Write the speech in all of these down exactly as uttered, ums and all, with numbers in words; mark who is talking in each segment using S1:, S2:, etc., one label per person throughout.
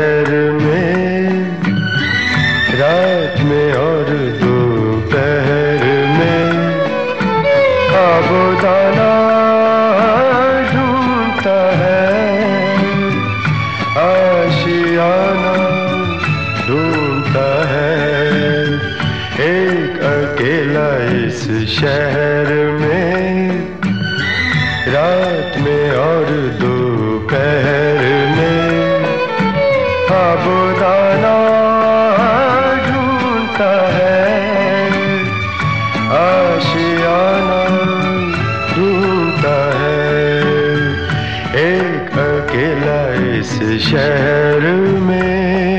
S1: शहर में, रात में और दोपहर में खाबोदाना ढूंढता है, आशियाना ढूंढता है। एक अकेला इस शहर में, रात में और दोपहर में खाबोदाना ढूंढता है, आशियाना ढूंढता है। एक अकेला इस शहर में।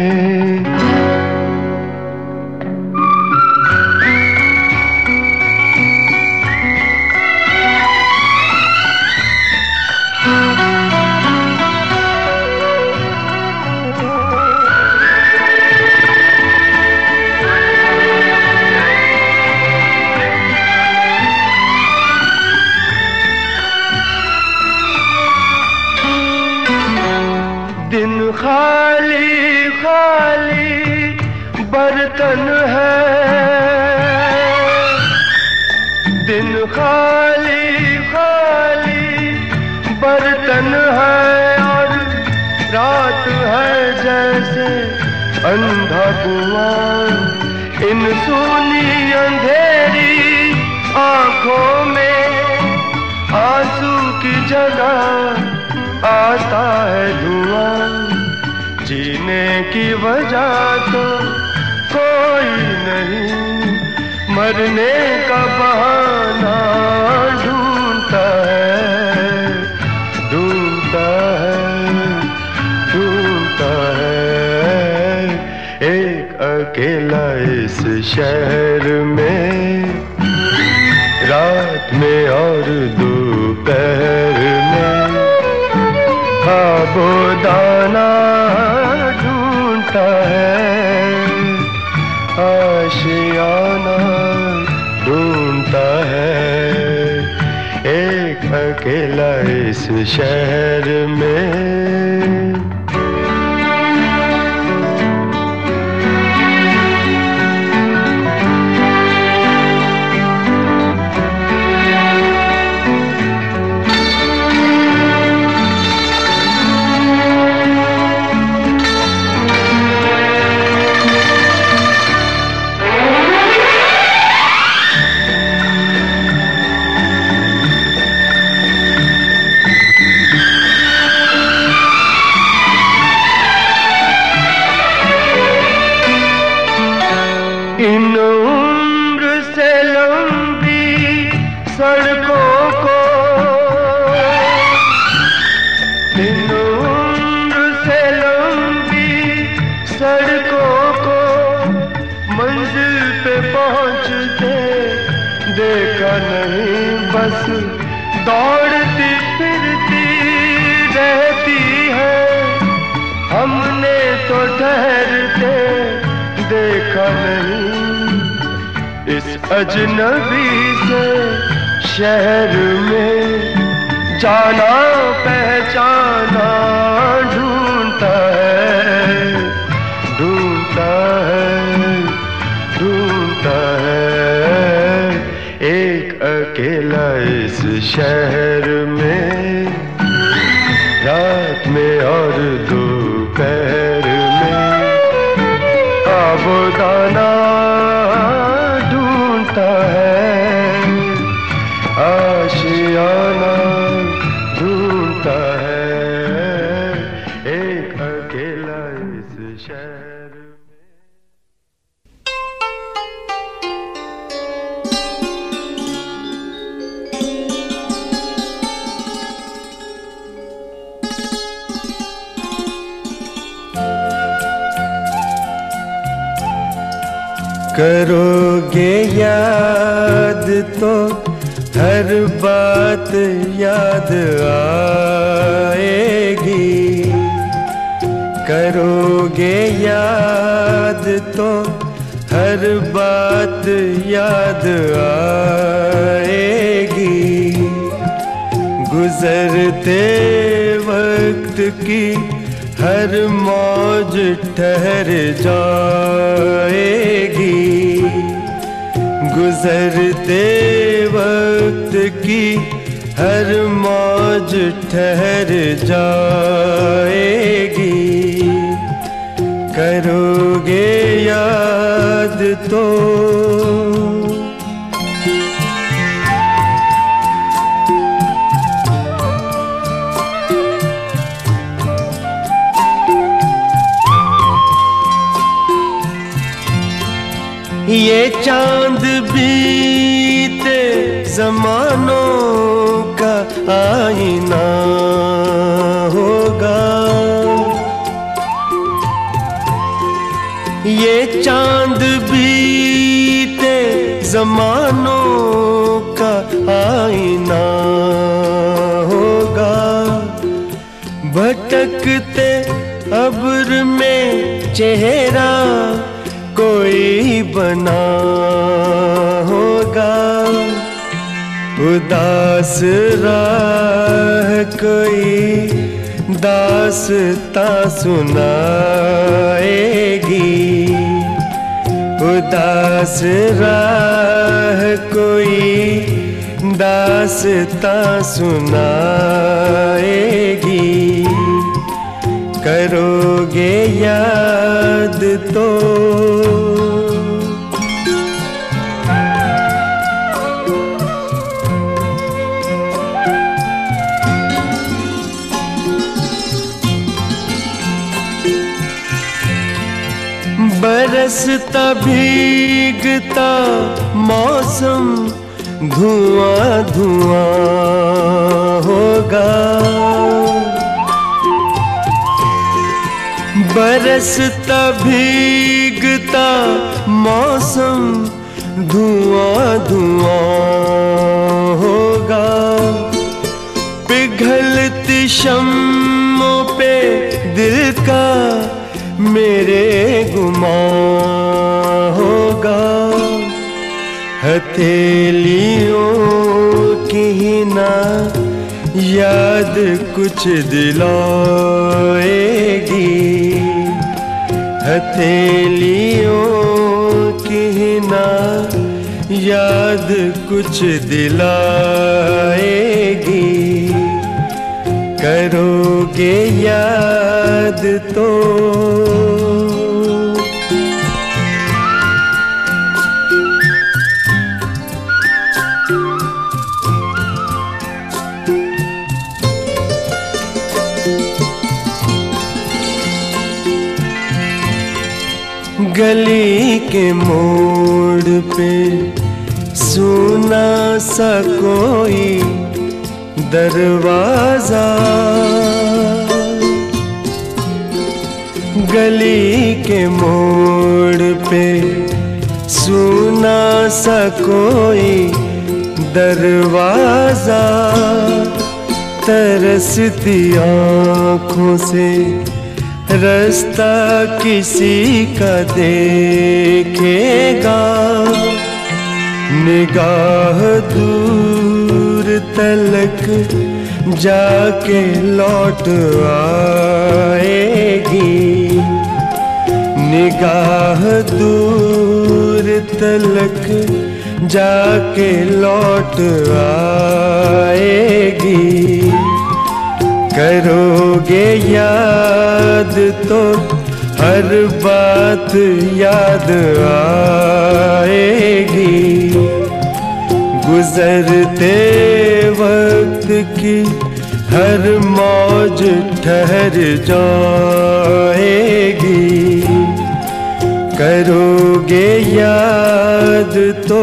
S1: दिन खाली खाली बर्तन है, दिन खाली खाली बर्तन है, और रात है जैसे अंधा कुआं। इन सूनी अंधेरी आंखों में आंसू की जगह आता है धुआं। जीने की वजह तो कोई नहीं, मरने का बहाना ढूंढता है, ढूंढता है, ढूंढता है। एक अकेला इस शहर में, रात में और दोपहर में खाबोदाना ढूंढता है, आशियाना ढूंढता है। एक अकेला इस शहर में। इन उम्र से लंबी सड़कों को, इन उम्र से लंबी सड़कों को मंजिल पे पहुंचते देखा नहीं। बस दौड़ती फिरती रहती है, हमने तो ठहरते देखा नहीं। इस अजनबी से शहर में जाना पहचाना ढूंढता है, ढूंढता है, ढूंढता है। एक अकेला इस शहर में, रात में और दोपहर में खाबोदाना ढूंढता है, आशियाना ढूंढता है। एक अकेला इस शहर में। करोगे याद तो हर बात याद आएगी, करोगे याद तो हर बात याद आएगी। गुजरते वक्त की हर मौज ठहर जाएगी, गुजरते वक्त की हर मौज ठहर जाएगी। करोगे याद तो ये चांद बीते जमानों का आईना होगा, ये चांद बीते जमानों का आईना होगा। भटकते अब्र में चेहरा कोई बना होगा, उदास राह कोई दास्तां सुनाएगी, उदास राह कोई दास्तां सुनाएगी। करोगे याद तो बरसता भीगता मौसम धुआं धुआं होगा, बरसता भीगता मौसम धुआं धुआं होगा। पिघलती शम्मों पे दिल का मेरे गुमां होगा, हथेलियों की ना याद कुछ दिलाएगी, हथेलियों की ना याद कुछ दिलाएगी। करोगे याद तो गली के मोड़ पे सुना सा कोई दरवाजा, गली के मोड़ पे सुना सा कोई दरवाजा। तरसती आँखों से रास्ता किसी का देखेगा, निगाह दूर तलक जाके लौट आएगी, निगाह दूर तलक जाके लौट आएगी। करोगे याद तो हर बात याद आएगी, गुजरते वक्त की हर मौज ठहर जाएगी। करोगे याद तो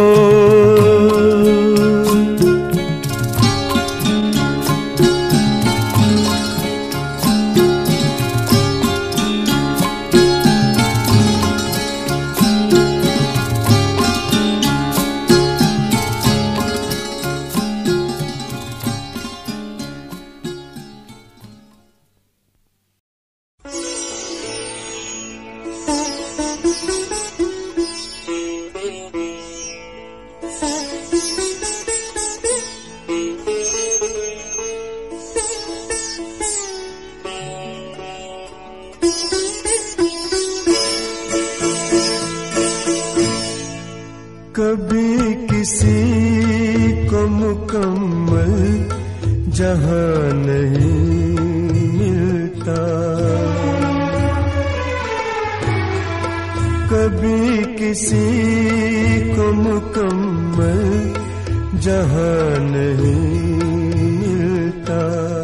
S2: Thank you.
S1: जहाँ नहीं मिलता। कभी किसी को मुकम्मल जहाँ नहीं मिलता।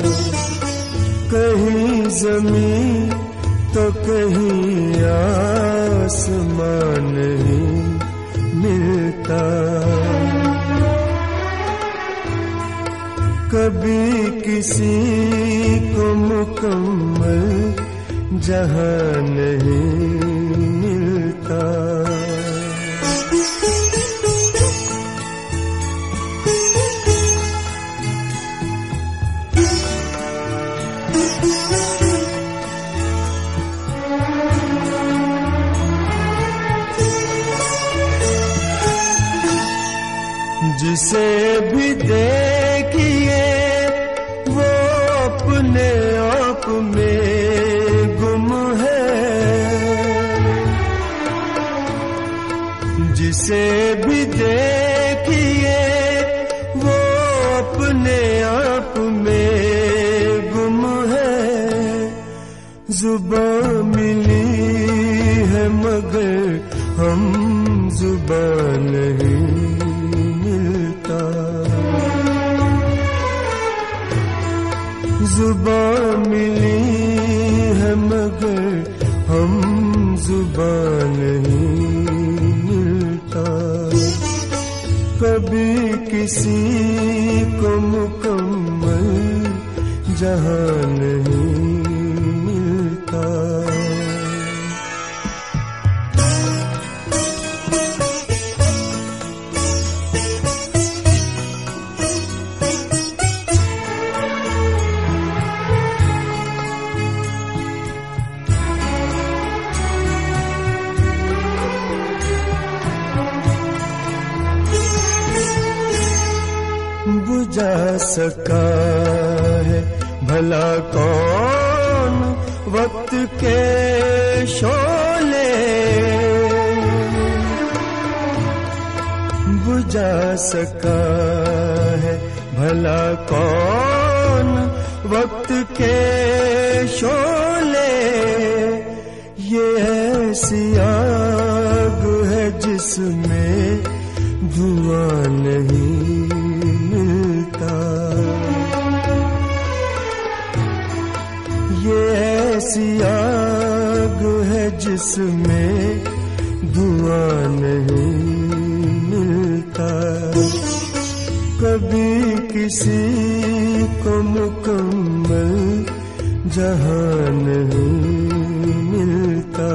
S1: कहीं ज़मीं तो कहीं आसमान नहीं मिलता। कभी किसी को मुकम्मल जहाँ नहीं मिलता। जिसे भी देखिए वो अपने आप में गुम है। जिसे भी देखिए वो अपने आप में गुम है। जुबां मिली है मगर हम जुबां नहीं। जुबां मिली है मगर हम जुबां नहीं मिलता। कभी किसी को मुकम्मल जहाँ नहीं मिलता। बुझा सका है भला कौन वक्त के शोले। बुझा सका है भला कौन वक्त के शोले। ये ऐसी आग है जिसमें धुआं नहीं। ये ऐसी आग है जिसमें धुआं नहीं मिलता। कभी किसी को मुकम्मल जहाँ नहीं मिलता।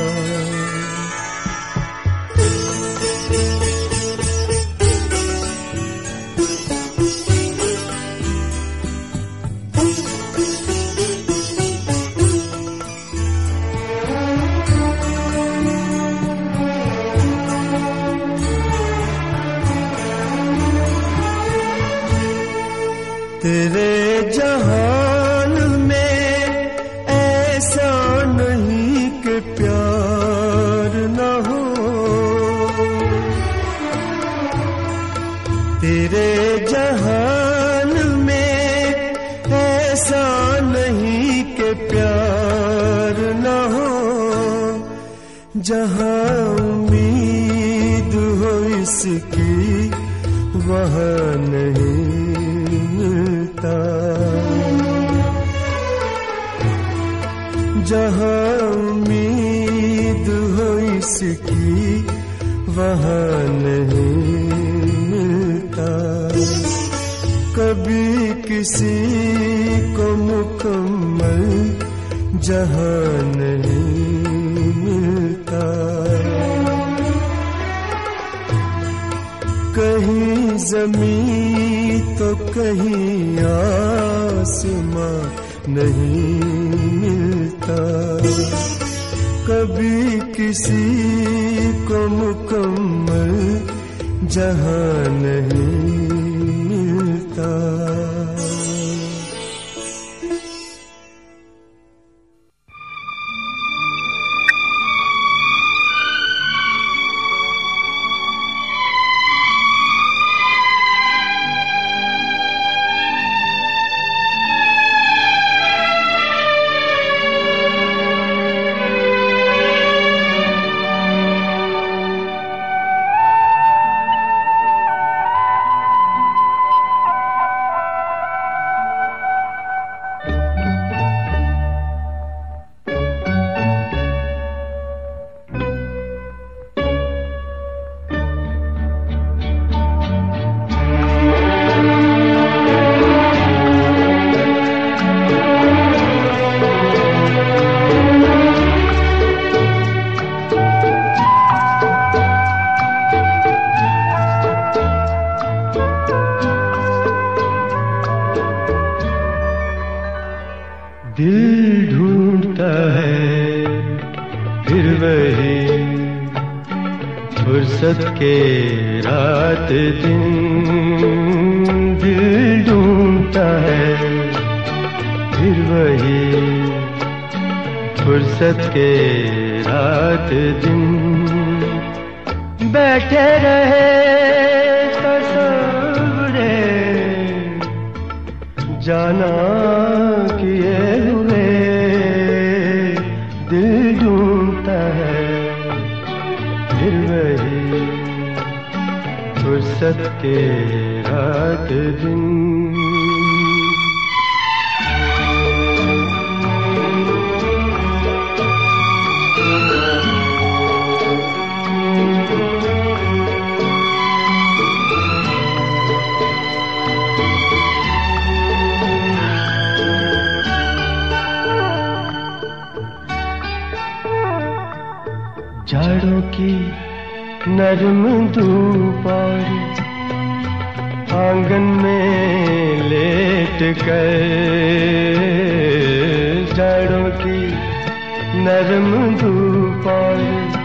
S1: तेरे जहान में ऐसा नहीं कि प्यार न हो। तेरे जहान में ऐसा नहीं कि प्यार न हो। जहाँ उम्मीद हो इसकी वहाँ नहीं मिलता। जहाँ उम्मीद हो इसकी वहाँ नहीं मिलता। कभी किसी को मुकम्मल जहाँ नहीं मिलता। कहीं ज़मीं तो कहीं आसमां नहीं मिलता। कभी किसी को मुकम्मल जहाँ नहीं मिलता। फिर वही फुर्सत के रात दिन दिल ढूंढता है। फिर वही फुर्सत के रात दिन बैठे रहे तस्वुरे जाना किए हुए दिल ढूंढता है। फिर वही फुर्सत के रात दिन झाड़ों की नरम धूप और आंगन में लेट कर, झाड़ों की नरम धूप और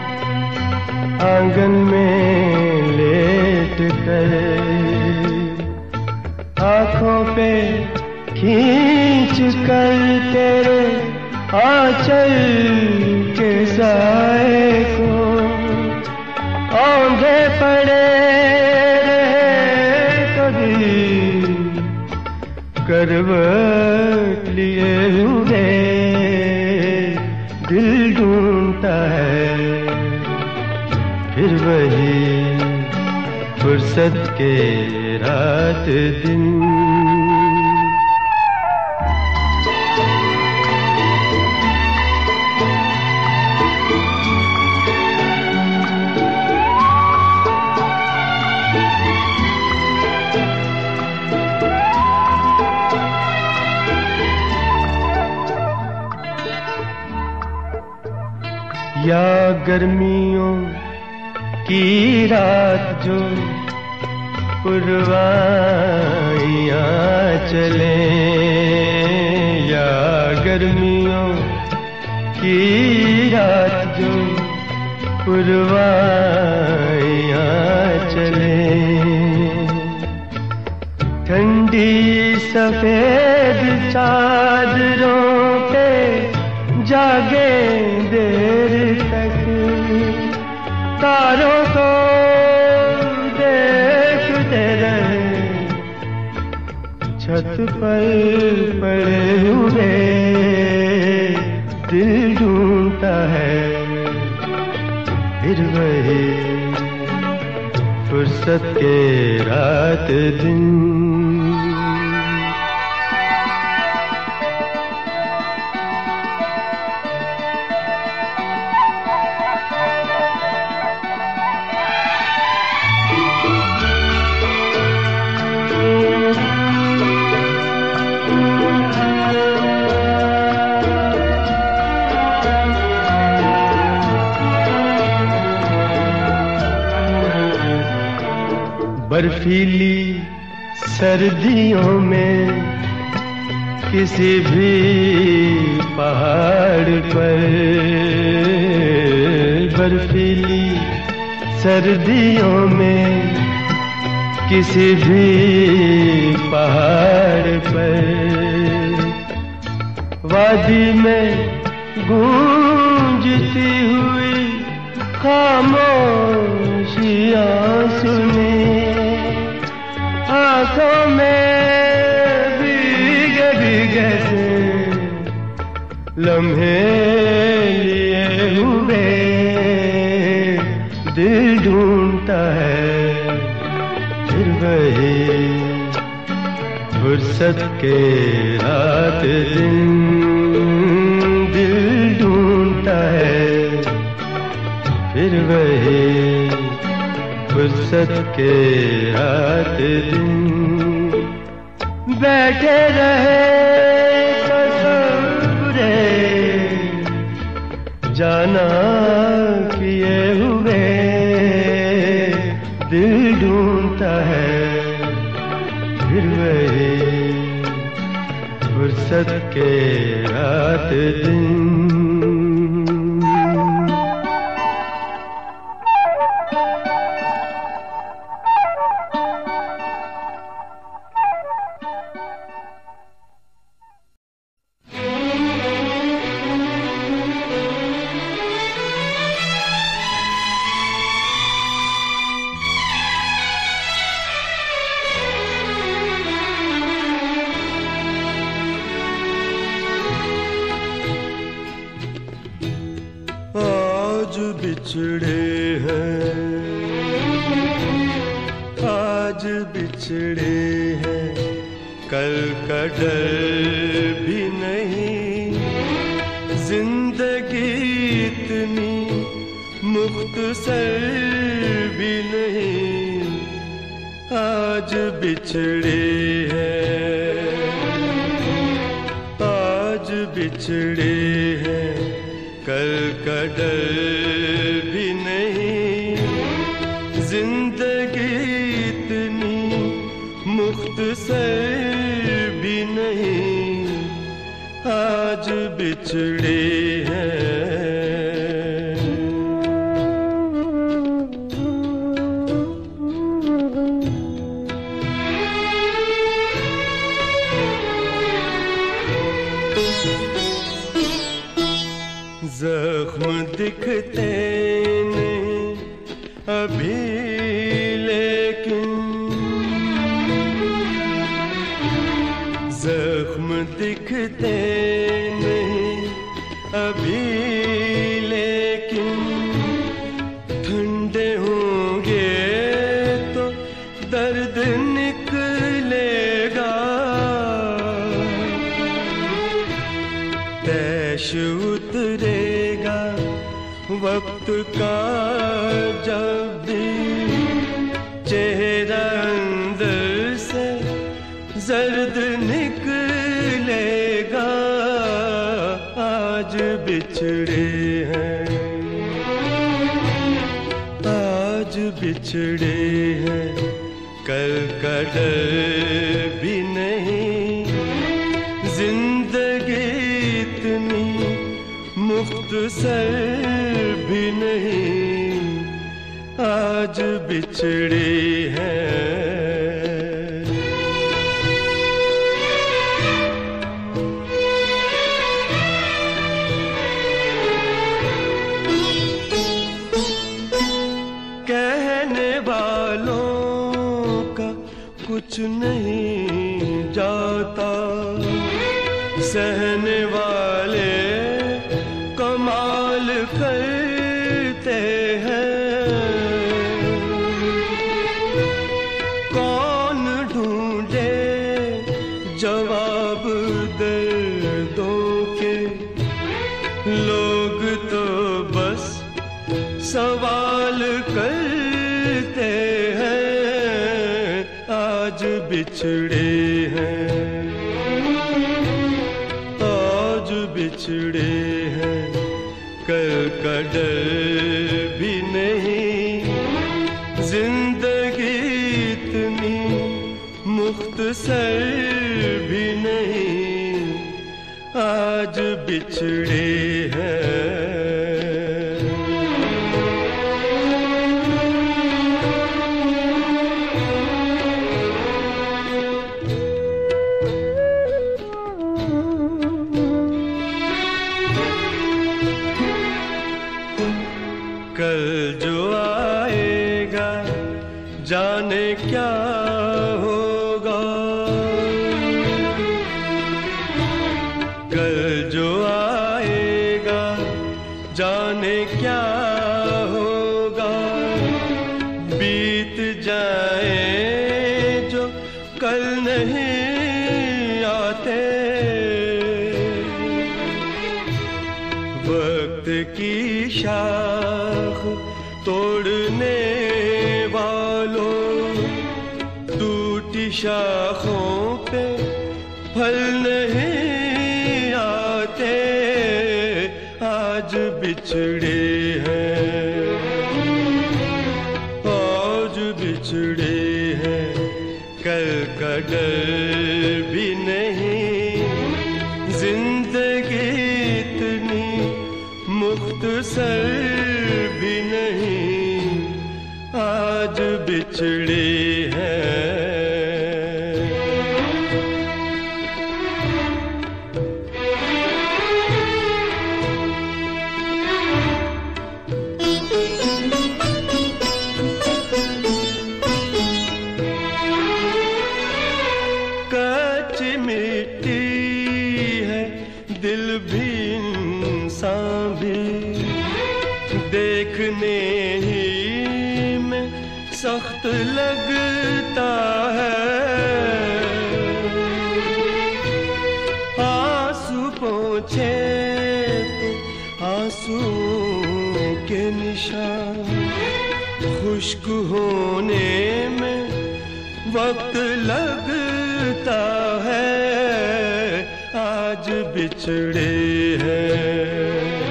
S1: आंगन में लेट कर आँखों पे खींच कर तेरे आंचल के साए को औंधे पड़े रहे कभी करवट लिए हुए दिल ढूंढता है। फिर वही फुर्सत के रात दिन या गर्मियों की रात जो पुरवाइयाँ चले, या गर्मियों की रात जो पुरवाइयाँ चले, ठंडी सफेद चादरों पे जागे देर तक, तारों को देखते रहे छत पर पड़े हुए दिल ढूंढता है। फिर वही फुर्सत के रात दिन बर्फीली सर्दियों में किसी भी पहाड़ पर, बर्फीली सर्दियों में किसी भी पहाड़ पर, वादी में गूंजती हुई खामोशियाँ सुने, आँखों में भीगे भीगे से लम्हे लिए हुए दिल ढूंढता है। फिर वही फुर्सत के रात दिन दिल ढूंढता है। फिर वही फुर्सत के रात दिन बैठे रहे तस्वुरे जाना किए हुए दिल ढूंढता है। फिर वही फुर्सत के रात दिन आज बिछड़े हैं, आज बिछड़े हैं, कल का डर भी नहीं। जिंदगी इतनी मुख्तसर भी नहीं, आज बिछड़े हैं, आज बिछड़े हैं, कल का डर भी नहीं। जिंदगी इतनी मुख्तसर भी नहीं, आज बिछड़े हैं। जख्म दिखते नहीं अभी लेकिन, जख्म दिखते नहीं अभी लेकिन, ठंडे होंगे तो दर्द निकलेगा। तैश उतरेगा वक्त का जब भी, चेहरा अंदर से जर्द निकलेगा। आज बिछड़े हैं, आज बिछड़े हैं, कल का डर भी नहीं। जिंदगी इतनी मुख्तसर भी नहीं, आज बिछड़े हैं। कहने वालों का कुछ नहीं जाता, सहने वाले कमाल करते हैं। कौन ढूंढे जवाब दर्दों के, लोग तो बस सवाल करते हैं। आज बिछड़े हैं, आज बिछड़े हैं, कल का डर भी नहीं। जिंदगी इतनी मुख्तसर भी नहीं, आज बिछड़े हैं। कल जो आएगा जाने क्या होगा, कल जो आएगा जाने क्या होगा। बीत जाए जो कल नहीं आते, वक्त की शाख तोड़ने वालों, टूटी शाखों पे फल नहीं आते। आज बिछड़े हैं, आज बिछड़े हैं, कल का डर भी नहीं। जिंदगी इतनी मुख्तसर भी नहीं, आज बिछड़े हैं। कच्ची मिट्टी है दिल भी इंसान भी, देखने ही में सख्त लगता है। आंसू पोंछे तो आंसू के निशान, खुश्क होने में वक्त लगता है। आज बिछड़े हैं,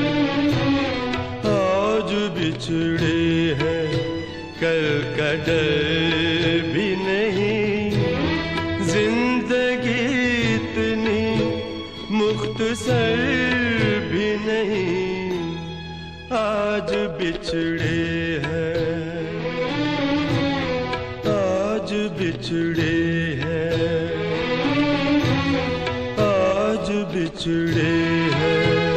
S1: आज बिछड़े हैं, कल का डर भी नहीं। जिंदगी इतनी मुख्तसर भी नहीं। आज बिछड़े हैं, आज बिछड़े हैं, आज बिछड़े हैं।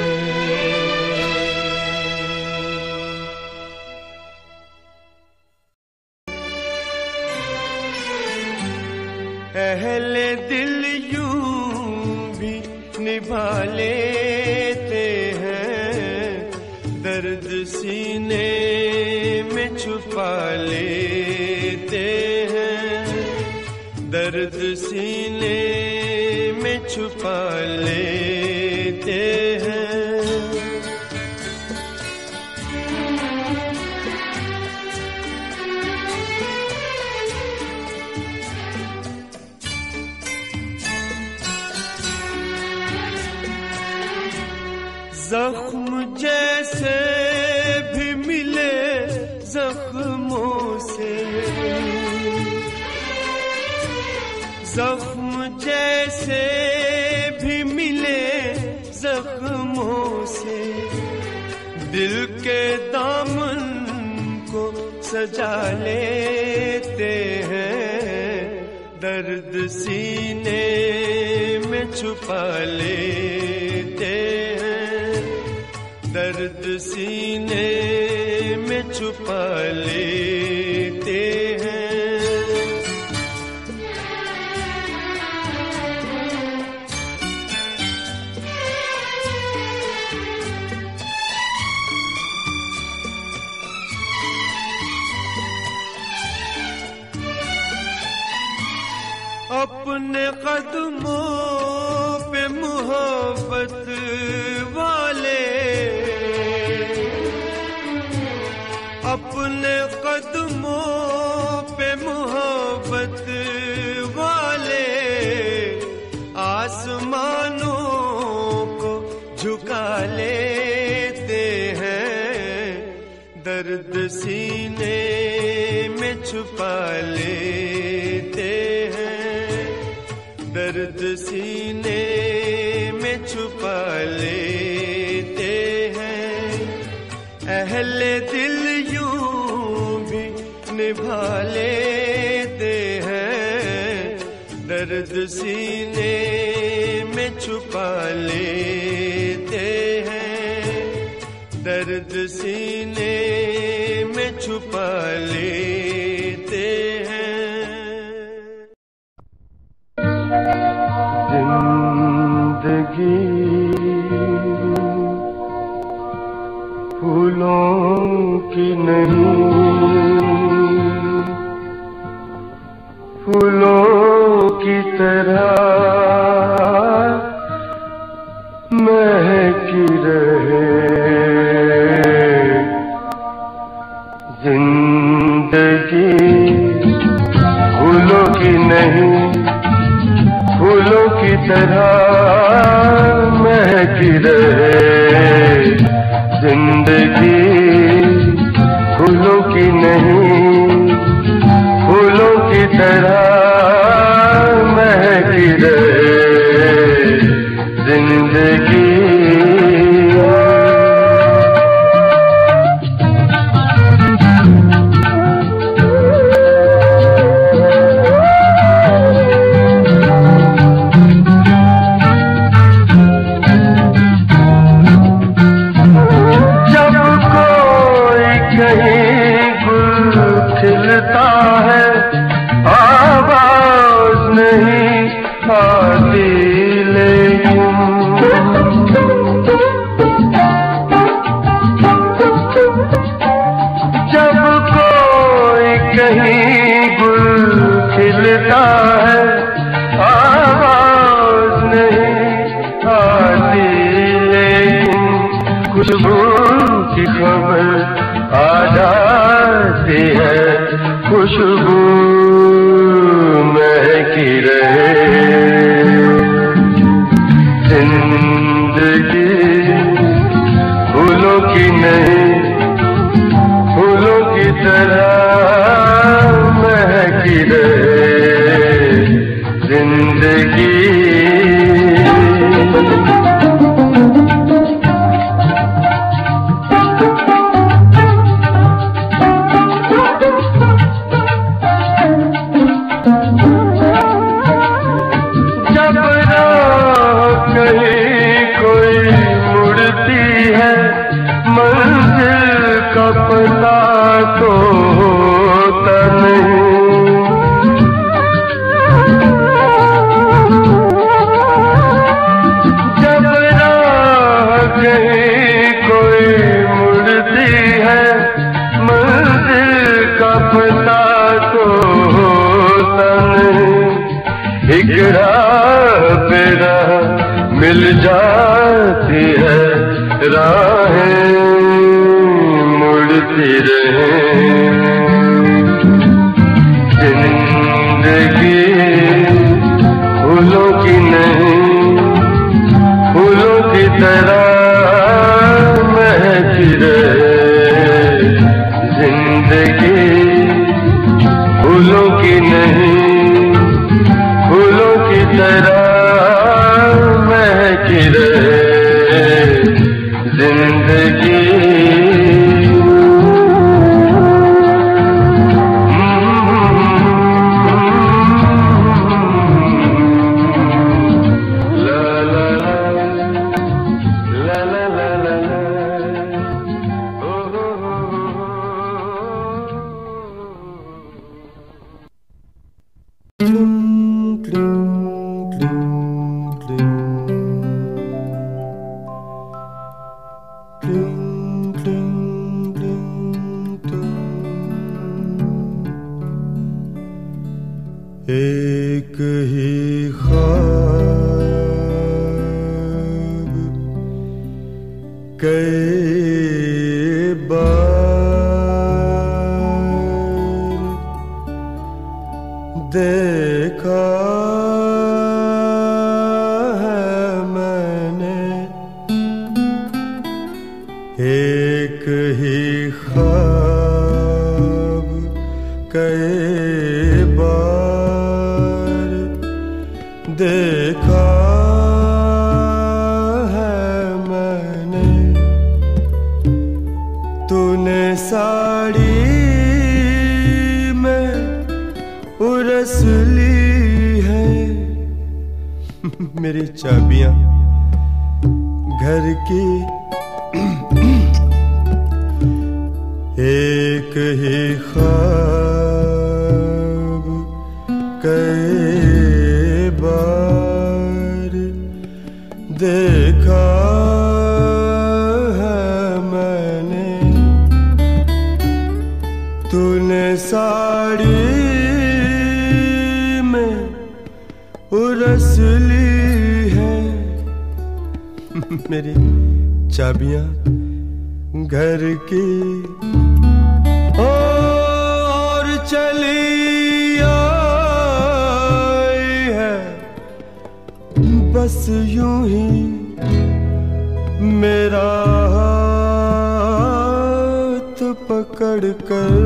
S1: अहले दिल यूं भी निभा लेते हैं, दर्द सीने में छुपा लेते हैं, दर्द सीने में छुपा लेते हैं। जख्म जैसे भी मिले जख्मों से, जख्म जैसे भी मिले जख्मों से, दिल के दामन को सजा लेते हैं, दर्द सीने में छुपा लेते हैं, दर्द सीने में छुपा लेते हैं। अपने कदमों पे मोहब्बत वाले, अपने कदमों पे मोहब्बत वाले, आसमानों को झुका लेते हैं, दर्द सीने में छुपा लेते हैं, दर्द सीने में छुपा लेते हैं। अहले दिल यूं भी निभा लेते हैं, दर्द सीने में छुपा लेते हैं, दर्द सीने में छुपा लेते हैं।
S2: जिंदगी फूलों की नहीं, फूलों की तरह महकी रहे। जिंदगी फूलों की नहीं, फूलों की तरह महकी रहे। जिंदगी फूलों की नहीं, फूलों की तरह महकी रहे। जिंदगी खिलता है आवाज़ कहीं गुल खिलता है, आवाज नहीं आती, लेकिन खुशबू की खबर आ जाती है। खुशबू महकी रहे जिंदगी, फूलों की नहीं फूलों की तरह महकी रहे जिंदगी। जब राह कहीं कोई मुड़ती है, मंजिल का पता तो होता नहीं। जब राह कहीं कोई मुड़ती है, मंजिल का पता तो होता नहीं। एक राह पे राह मिल जाती है, राहें मुड़ती रहे जिंदगी, फूलों की नहीं फूलों की तरह महकी रहे जिंदगी। फूलों की नहीं फूलों की तरह महकी रहे जिंदगी।
S3: एक ही ख्वाब कई बार देखा है मैंने, एक ही ख्वाब कई बार देखा है मैंने। तूने साड़ी में उरस ली है मेरी चाबियां घर की। एक ही ख्वाब कई बार देखा है मैंने। तूने साड़ी में उरस ली है मेरी चाबियां घर की। और चली आई है बस यूं ही मेरा हाथ पकड़ कर।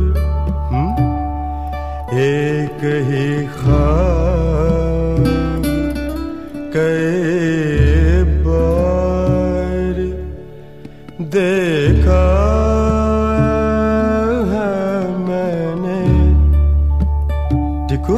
S3: एक ही ख्वाब कई बार देखा है मैंने। देखो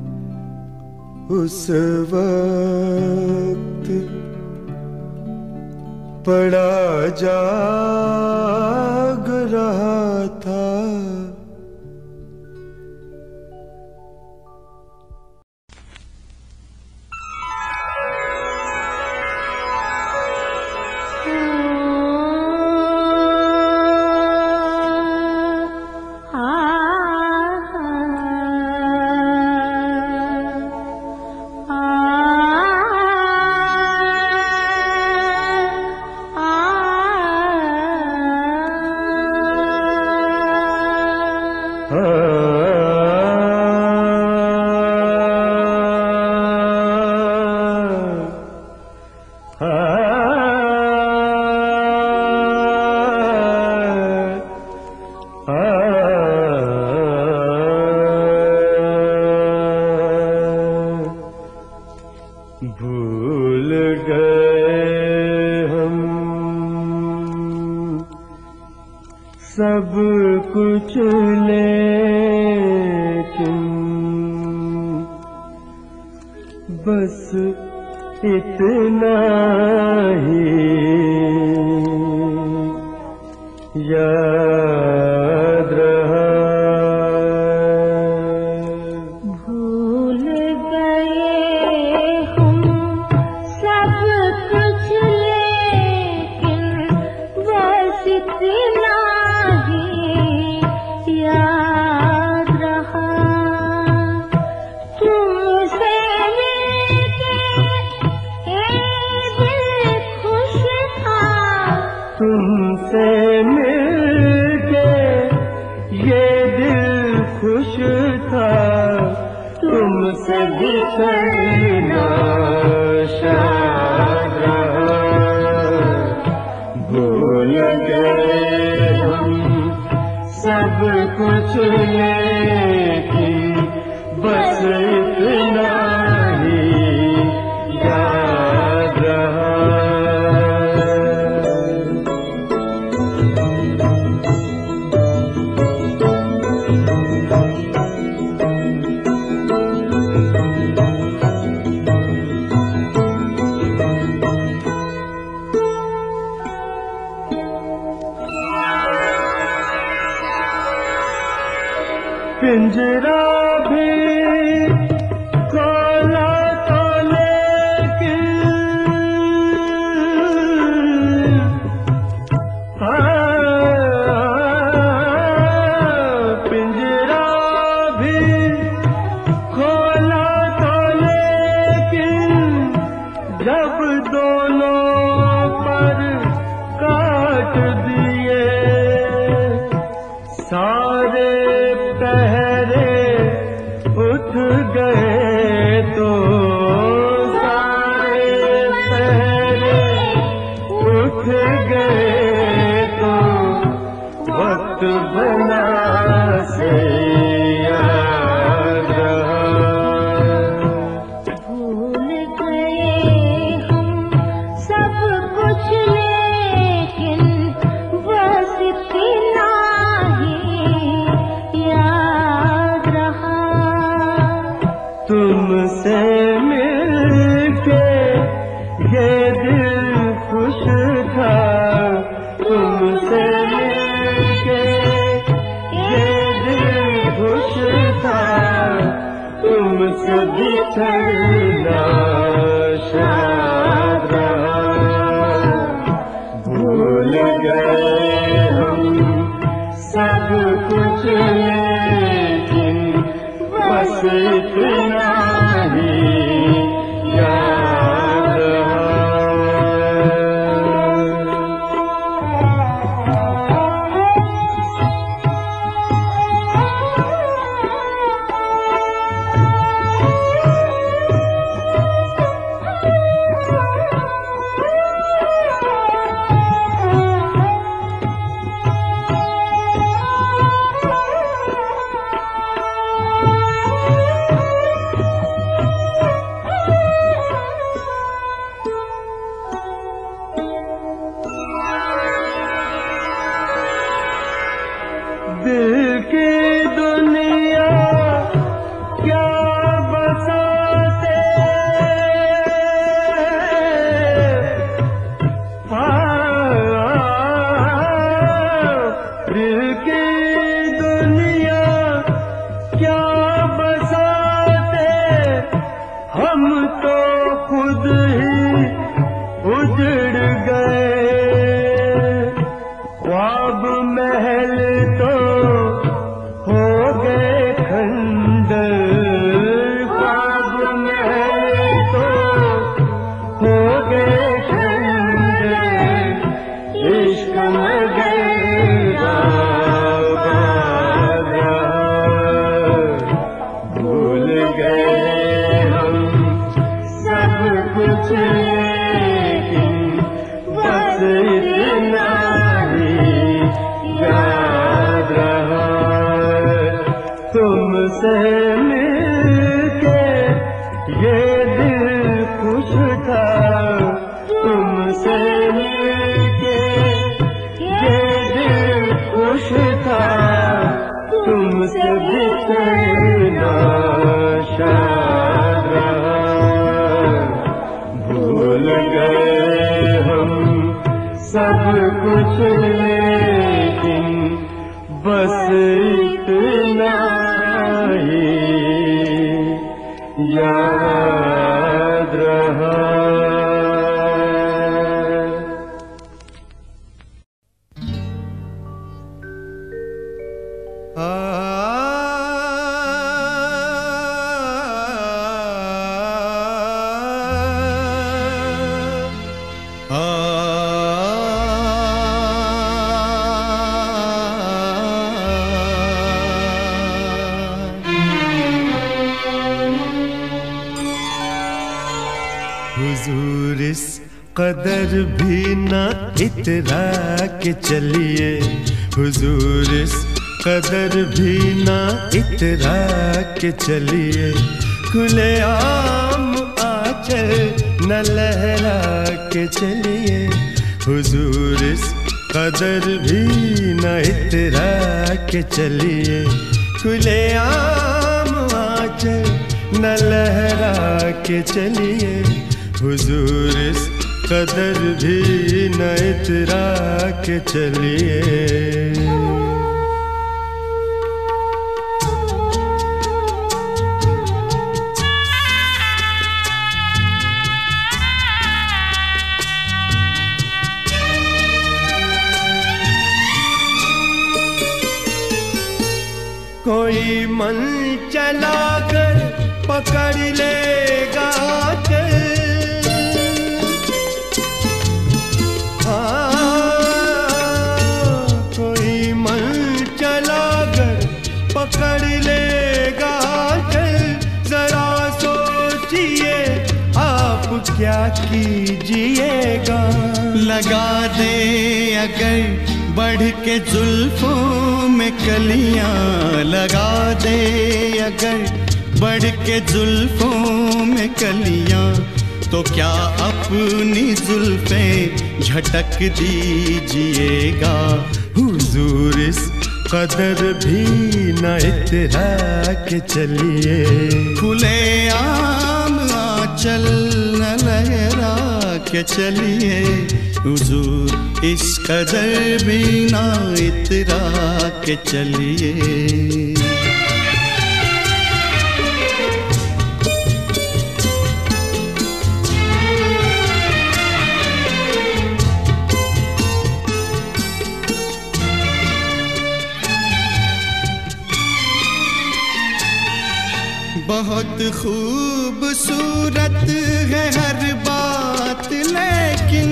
S3: उस वक्त पड़ा जाग रहा था। भूल गए हम सब कुछ लेकिन बस इतना ही याद रहा। तुमसे मिलके ये दिल खुश था, तुमसे बिछड़ना शाद रहा। भूल गए हम सब कुछ लेकिन बस इतना ही याद रहा। पिंजरा भी खोला तो लेकिन पिंजरा भी खोला तो लेकिन जब दोनों पर काट दिए सारे पहरे उठ गए तो सारे पहरे उठ गए तो वक्त बना से याद रहा।
S4: भूल गए हम सब कुछ लेकिन बस इतना
S3: तुमसे मिलके ये दिल खुश था, तुमसे मिलके ये दिल खुश था, तुमसे बिछड़ना शाद रहा। भूल गए हम सब कुछ लेकिन बस इतना ही याद रहा।
S2: तुमसे मिलके ये दिल खुश था, तुमसे मिलके ये दिल खुश था, तुमसे बिछड़ना शाद रहा। भूल गए हम सब कुछ लेकिन बस इतना ही याद रहा।
S1: हुजूर इस कदर भी ना इतरा के चलिए, हुजूर इस कदर भी ना इतरा के चलिए, खुले आम आंचल न लहरा के चलिए, हुजूर इस कदर भी न इतरा के चलिए, खुले आम आंचल न लहरा के चलिए, हुजूर इस कदर भी न इतरा के चलिए।
S2: कोई मन चला कर पकड़ लेगा चल, कोई मन चला कर पकड़ लेगा चल, जरा सोचिए आप क्या कीजिएगा।
S5: लगा दे अगर बढ़ के जुल्फों में कलियां, लगा दे अगर बढ़ के जुल्फों में कलियां, तो क्या अपनी जुल्फें झटक दीजिएगा।
S1: हुजूर इस कदर भी न इतरा के चलिए,
S5: खुले आम आंचल न लहरा के चलिए, हुजूर इस कदर भी ना इतरा के चलिए। बहुत खूबसूरत है हर बात लेकिन,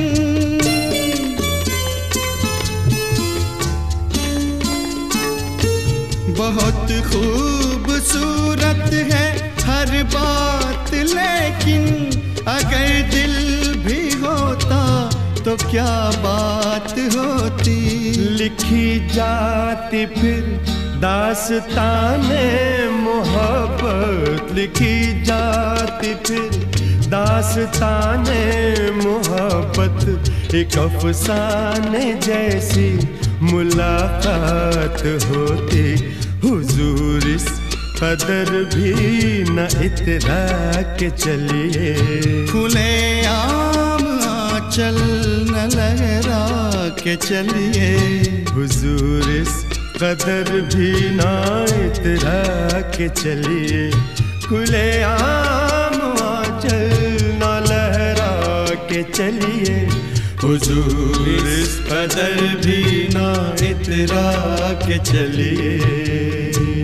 S5: बहुत खूबसूरत है हर बात लेकिन, अगर दिल भी होता तो क्या बात होती।
S2: लिखी जाती फिर दास्ताने मोहब्बत, लिखी जाती फिर दास्ताने मोहब्बत, एक अफसाने जैसी मुलाकात होती। हुजूर इस कदर भी न इतरा के चलिए,
S5: खुले आम आंचल न लहरा के चलिए,
S1: हुजूर इस कदर भी न इतरा के चलिए,
S2: खुले आम आंचल न लहरा के चलिए,
S5: हुजूर इस कदर भी ना इतरा के चलिए।